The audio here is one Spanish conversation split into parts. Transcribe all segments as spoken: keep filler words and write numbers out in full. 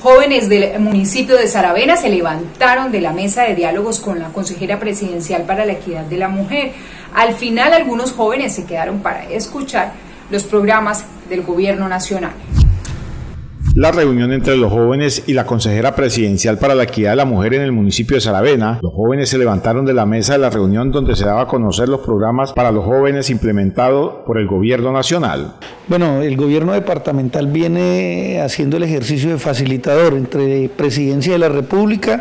jóvenes del municipio de Saravena se levantaron de la mesa de diálogos con la consejera presidencial para la equidad de la mujer. Al final, algunos jóvenes se quedaron para escuchar los programas del gobierno nacional. La reunión entre los jóvenes y la consejera presidencial para la equidad de la mujer en el municipio de Saravena. Los jóvenes se levantaron de la mesa de la reunión donde se daba a conocer los programas para los jóvenes implementados por el gobierno nacional. Bueno, el gobierno departamental viene haciendo el ejercicio de facilitador entre Presidencia de la República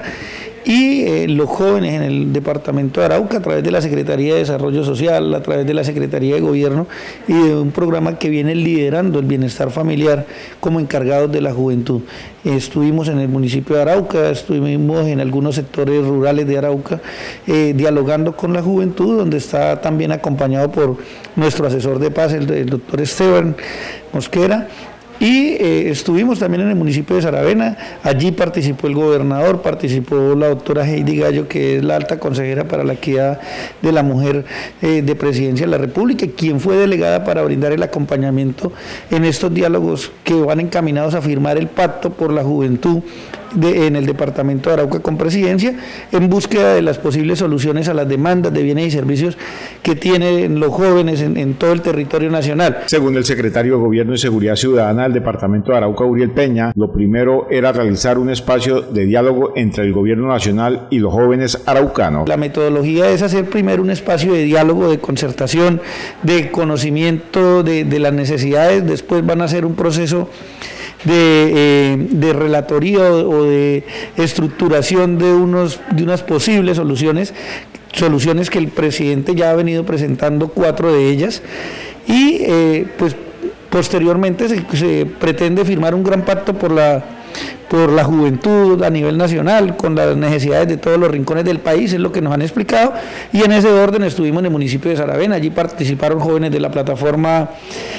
y eh, los jóvenes en el departamento de Arauca a través de la Secretaría de Desarrollo Social, a través de la Secretaría de Gobierno y de un programa que viene liderando el bienestar familiar como encargados de la juventud. Eh, estuvimos en el municipio de Arauca, estuvimos en algunos sectores rurales de Arauca eh, dialogando con la juventud, donde está también acompañado por nuestro asesor de paz, el, el doctor Esteban Mosquera. Y eh, estuvimos también en el municipio de Saravena, allí participó el gobernador, participó la doctora Heidi Gallo, que es la alta consejera para la equidad de la mujer eh, de Presidencia de la República, quien fue delegada para brindar el acompañamiento en estos diálogos que van encaminados a firmar el pacto por la juventud De, en el departamento de Arauca con Presidencia, en búsqueda de las posibles soluciones a las demandas de bienes y servicios que tienen los jóvenes en, en todo el territorio nacional. Según el secretario de Gobierno y Seguridad Ciudadana del departamento de Arauca, Uriel Peña, lo primero era realizar un espacio de diálogo entre el gobierno nacional y los jóvenes araucanos. La metodología es hacer primero un espacio de diálogo, de concertación, de conocimiento de, de las necesidades, después van a hacer un proceso De, eh, de relatoría o de estructuración de, unos, de unas posibles soluciones, soluciones que el presidente ya ha venido presentando, cuatro de ellas, y eh, pues posteriormente se, se pretende firmar un gran pacto por la por la juventud a nivel nacional, con las necesidades de todos los rincones del país, es lo que nos han explicado, y en ese orden estuvimos en el municipio de Saravena. Allí participaron jóvenes de la plataforma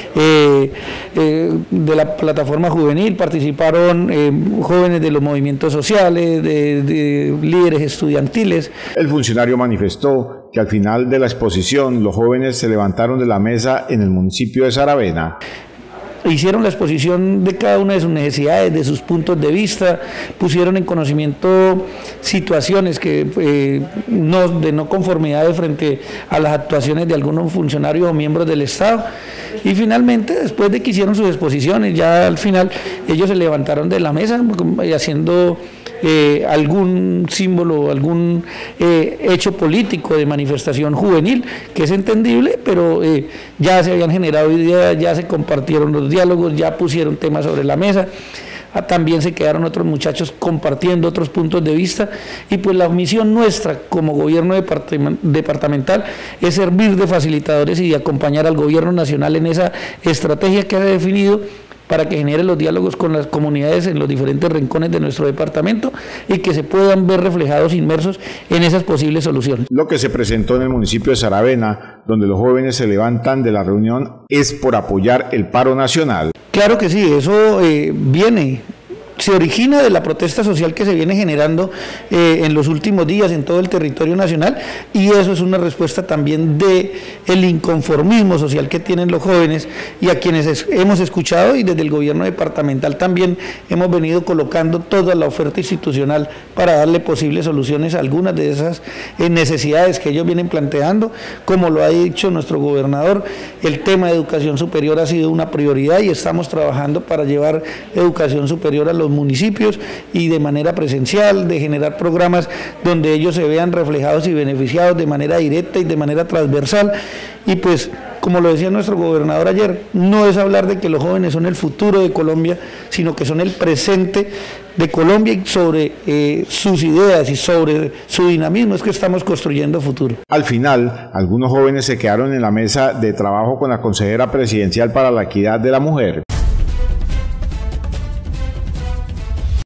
eh, eh, de la plataforma juvenil, participaron eh, jóvenes de los movimientos sociales, de, de líderes estudiantiles. El funcionario manifestó que al final de la exposición los jóvenes se levantaron de la mesa en el municipio de Saravena. Hicieron la exposición de cada una de sus necesidades, de sus puntos de vista, pusieron en conocimiento situaciones que eh, no, de no conformidad frente a las actuaciones de algunos funcionarios o miembros del Estado, y finalmente, después de que hicieron sus exposiciones, ya al final ellos se levantaron de la mesa haciendo Eh, algún símbolo, algún eh, hecho político de manifestación juvenil, que es entendible, pero eh, ya se habían generado ideas, ya se compartieron los diálogos, ya pusieron temas sobre la mesa. También se quedaron otros muchachos compartiendo otros puntos de vista, y pues la misión nuestra como gobierno departamental es servir de facilitadores y de acompañar al gobierno nacional en esa estrategia que ha definido para que genere los diálogos con las comunidades en los diferentes rincones de nuestro departamento y que se puedan ver reflejados, inmersos en esas posibles soluciones. Lo que se presentó en el municipio de Saravena, donde los jóvenes se levantan de la reunión, es por apoyar el paro nacional. Claro que sí, eso eh, viene... se origina de la protesta social que se viene generando eh, en los últimos días en todo el territorio nacional, y eso es una respuesta también de el inconformismo social que tienen los jóvenes, y a quienes es, hemos escuchado, y desde el gobierno departamental también hemos venido colocando toda la oferta institucional para darle posibles soluciones a algunas de esas eh, necesidades que ellos vienen planteando. Como lo ha dicho nuestro gobernador, el tema de educación superior ha sido una prioridad y estamos trabajando para llevar educación superior a los municipios y de manera presencial, de generar programas donde ellos se vean reflejados y beneficiados de manera directa y de manera transversal. Y pues, como lo decía nuestro gobernador ayer, no es hablar de que los jóvenes son el futuro de Colombia, sino que son el presente de Colombia, y sobre eh, sus ideas y sobre su dinamismo es que estamos construyendo futuro. Al final, algunos jóvenes se quedaron en la mesa de trabajo con la consejera presidencial para la equidad de la mujer.